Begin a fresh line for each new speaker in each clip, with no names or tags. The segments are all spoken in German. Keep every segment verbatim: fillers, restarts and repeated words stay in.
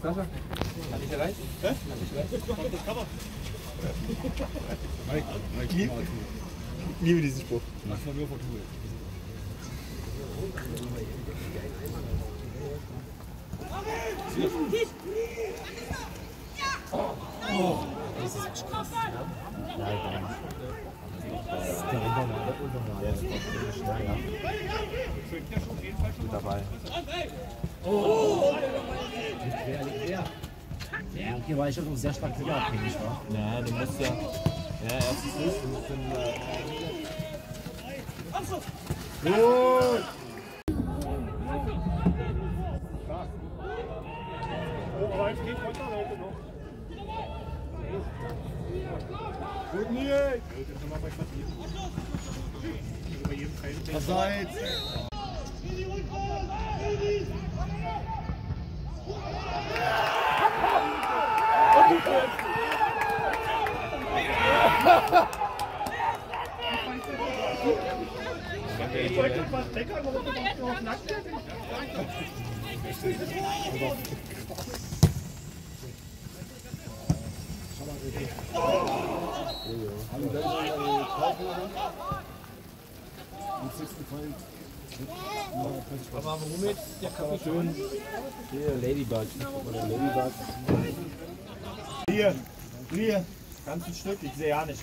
Sascha, kann ich erreichen? Hä? Kann ich erreichen? Das kann man. Mike, Mike, Mike. Ich liebe diesen Spruch. Mach mal nur Fortune. Oh, das ist echt krass. Nein, nein. Das ist der Unnormal. Der ist auch schnell. Gut dabei. Oh! Liegt quer, liegt quer. Ja, hier war ich auch sehr stark abhängig, war. Ja, du musst ja. Ja, erstes ist, du musst dann. Gut! Oh, aber jetzt geht heute noch. Gut, Nils! Abseits! Ich wollte schon was deckern, aber du machst noch nackt. Aber warum jetzt der Kapitän? Hier, Ladybug. Oder Ladybug. Hier, hier, ganzes Stück, ich sehe ja nicht.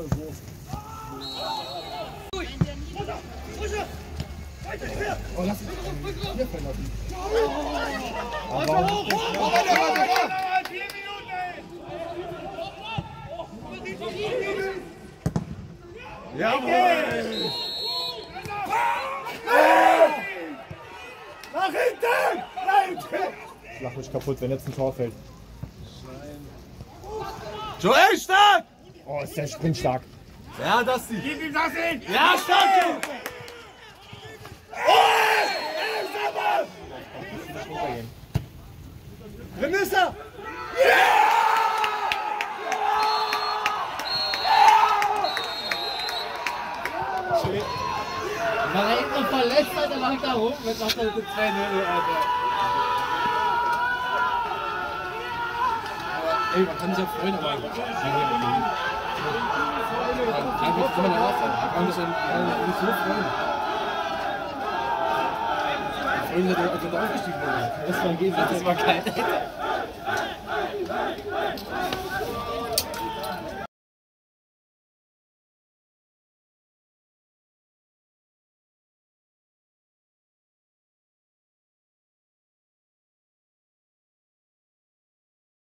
Oh, lass mich hier verlassen. Jawohl! Nach hinten! Nein! Ich lach mich kaputt, wenn jetzt ein Tor fällt. Joel, stark! Oh, ist der Sprint stark. Ja, das sieht. Gib ihm das hin! Ja, stark! Drin ist er! Yeah! War er irgendwo verletzt, Alter, lag da rum, jetzt macht er mit zwei null, Alter. Ey, man kann sich ja freuen, aber... Einfach kann man ja auch, man kann sich ja nicht so freuen. Freuen sich, als er da aufgestiegen wurde. Das war ein Gegensatz, das war geil, Alter.